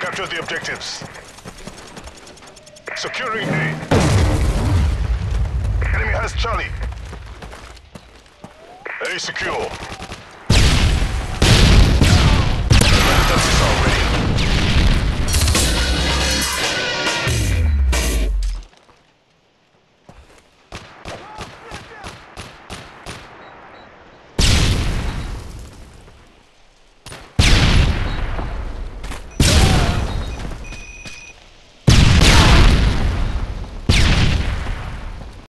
capture the objectives. Securing A. Enemy has Charlie. A secure.